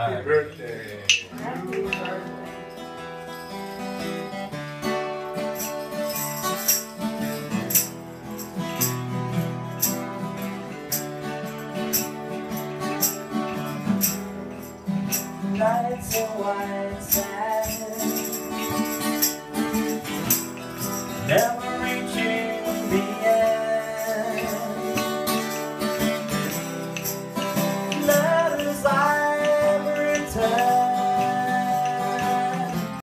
Happy birthday. Happy birthday. Nights are white and sad. Never